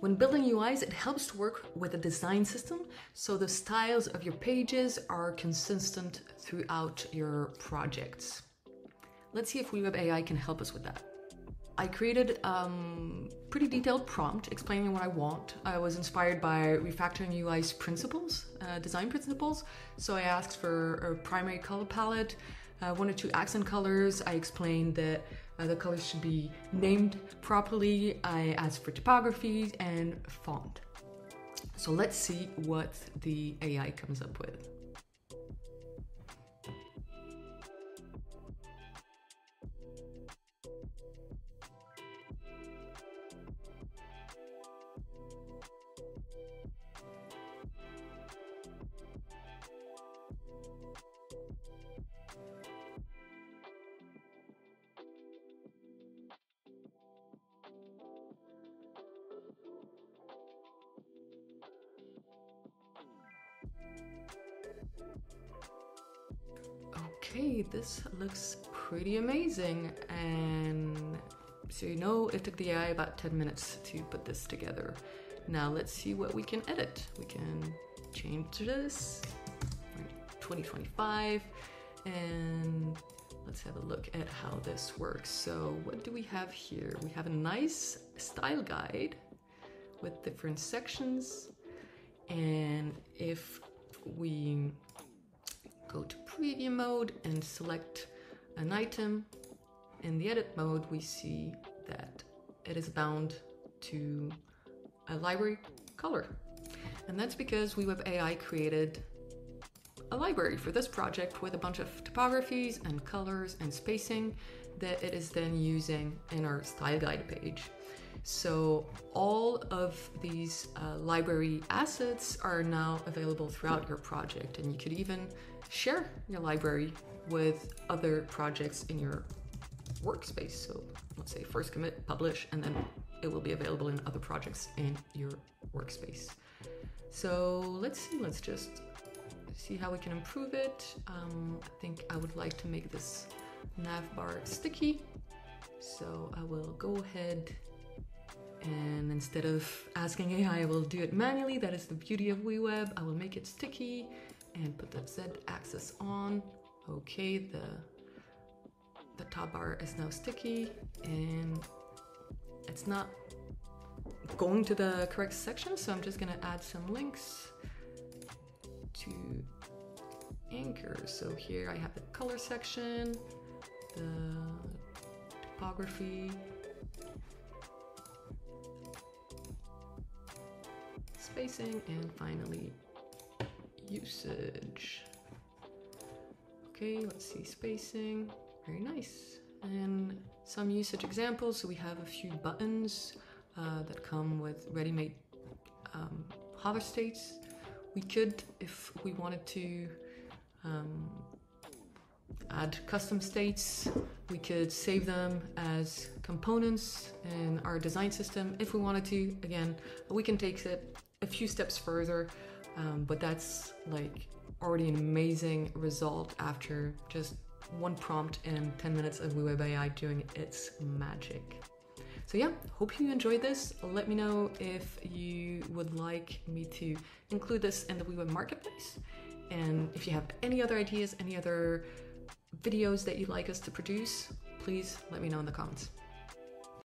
When building UIs, it helps to work with a design system, so the styles of your pages are consistent throughout your projects. Let's see if WeWeb AI can help us with that. I created a pretty detailed prompt explaining what I want. I was inspired by refactoring UI's principles, design principles. So I asked for a primary color palette, 1 or 2 accent colors. I explained that the colors should be named properly. I asked for typography and font. So let's see what the AI comes up with. Okay, this looks pretty amazing, and so you know it took the AI about 10 minutes to put this together. Now let's see what we can edit. We can change this, 2025, and let's have a look at how this works. So what do we have here? We have a nice style guide with different sections, and if we go to preview mode and select an item, in the edit mode we see that it is bound to a library color. And that's because WeWeb AI created a library for this project with a bunch of typographies and colors and spacing that it is then using in our style guide page. So all of these library assets are now available throughout your project, and you could even share your library with other projects in your workspace. So let's say first commit, publish, and then it will be available in other projects in your workspace. So let's just see how we can improve it. I think I would like to make this navbar sticky. So I will go ahead and instead of asking AI, I will do it manually. That is the beauty of WeWeb. I will make it sticky and put the Z axis on. Okay, the top bar is now sticky and it's not going to the correct section, so I'm just gonna add some links to anchor. So here I have the color section, the typography, spacing, and finally usage. Okay, let's see spacing, very nice. And some usage examples. So we have a few buttons that come with ready-made hover states. We could, if we wanted to add custom states, we could save them as components in our design system if we wanted to. Again, we can take it a few steps further, but that's like already an amazing result after just one prompt and 10 minutes of WeWeb AI doing its magic. So yeah, hope you enjoyed this. Let me know if you would like me to include this in the WeWeb marketplace. And if you have any other ideas, any other videos that you'd like us to produce, please let me know in the comments.